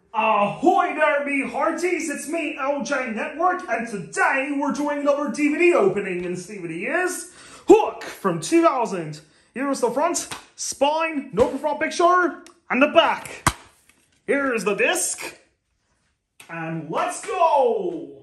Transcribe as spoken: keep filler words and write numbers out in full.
Ahoy there, me hearties, it's me, L J Network, and today we're doing another D V D opening, and see what he is. Hook from two thousand. Here's the front, spine, no front picture, and the back. Here's the disc, and let's go!